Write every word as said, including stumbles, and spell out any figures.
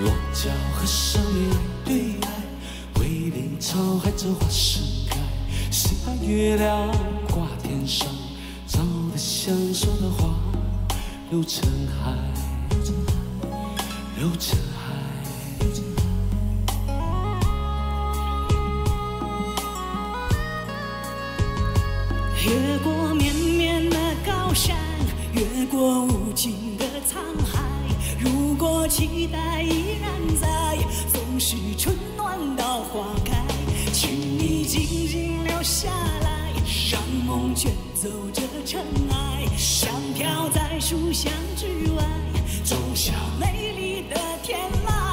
落脚和上面对岸，为林草海这花盛开。谁把月亮挂天上，照得相守的花流成海，流成海。 越过绵绵的高山，越过无尽的沧海。如果期待依然在，总是春暖到花开。请你静静留下来，让梦卷走这尘埃，像飘在书香之外，种下美丽的天籁。